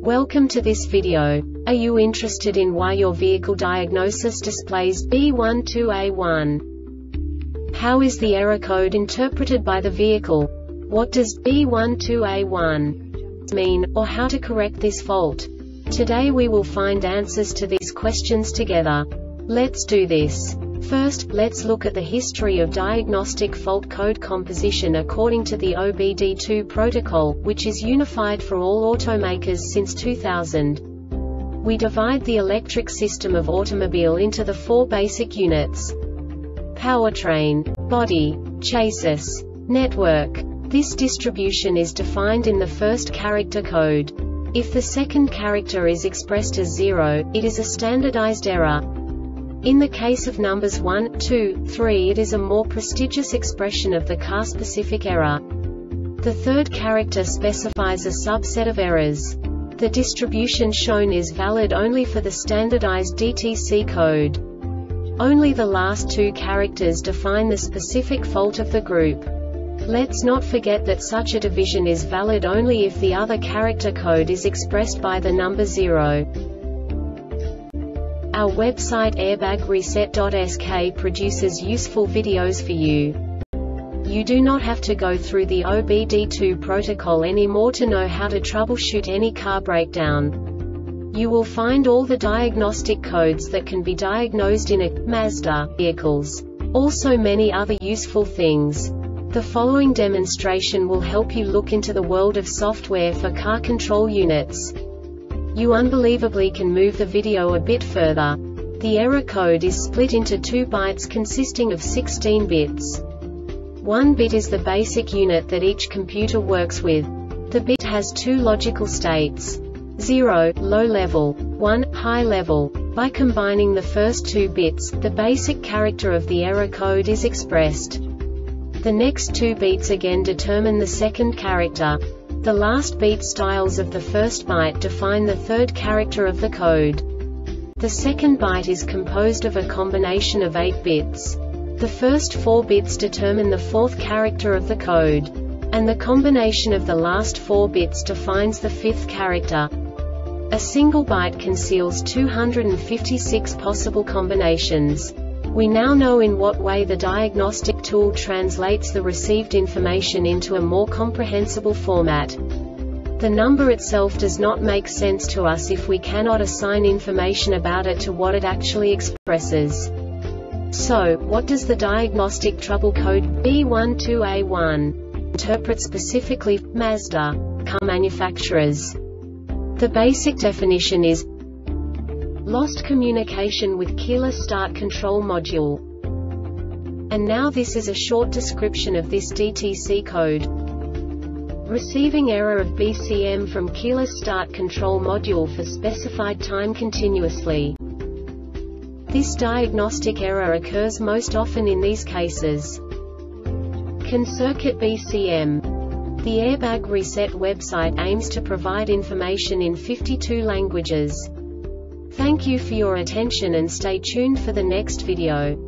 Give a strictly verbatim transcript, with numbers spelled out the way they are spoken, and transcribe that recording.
Welcome to this video. Are you interested in why your vehicle diagnosis displays B one two A one? How is the error code interpreted by the vehicle? What does B one two A one mean, or how to correct this fault? Today we will find answers to these questions together. Let's do this. First, let's look at the history of diagnostic fault code composition according to the O B D two protocol, which is unified for all automakers since two thousand. We divide the electric system of automobile into the four basic units: powertrain, body, chassis, network. This distribution is defined in the first character code. If the second character is expressed as zero, it is a standardized error. In the case of numbers one, two, three, it is a more prestigious expression of the car-specific error. The third character specifies a subset of errors. The distribution shown is valid only for the standardized D T C code. Only the last two characters define the specific fault of the group. Let's not forget that such a division is valid only if the other character code is expressed by the number zero. Our website airbag reset dot S K produces useful videos for you. You do not have to go through the O B D two protocol anymore to know how to troubleshoot any car breakdown. You will find all the diagnostic codes that can be diagnosed in a Mazda vehicles. Also many other useful things. The following demonstration will help you look into the world of software for car control units. You unbelievably can move the video a bit further. The error code is split into two bytes consisting of sixteen bits. One bit is the basic unit that each computer works with. The bit has two logical states: zero, low level, one, high level. By combining the first two bits, the basic character of the error code is expressed. The next two bits again determine the second character. The last beat styles of the first byte define the third character of the code. The second byte is composed of a combination of eight bits. The first four bits determine the fourth character of the code. And the combination of the last four bits defines the fifth character. A single byte conceals two hundred fifty-six possible combinations. We now know in what way the diagnostic tool translates the received information into a more comprehensible format. The number itself does not make sense to us if we cannot assign information about it to what it actually expresses. So, what does the diagnostic trouble code B one two A one interpret specifically for Mazda car manufacturers? The basic definition is lost communication with keyless start control module. And now this is a short description of this D T C code. Receiving error of B C M from keyless start control module for specified time continuously. This diagnostic error occurs most often in these cases. Can circuit B C M? The Airbag Reset website aims to provide information in fifty-two languages. Thank you for your attention and stay tuned for the next video.